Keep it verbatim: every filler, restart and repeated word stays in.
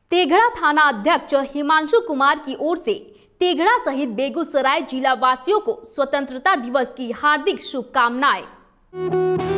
तेघड़ा थाना अध्यक्ष हिमांशु कुमार की ओर से तेघड़ा सहित बेगूसराय जिला वासियों को स्वतंत्रता दिवस की हार्दिक शुभकामनाएं।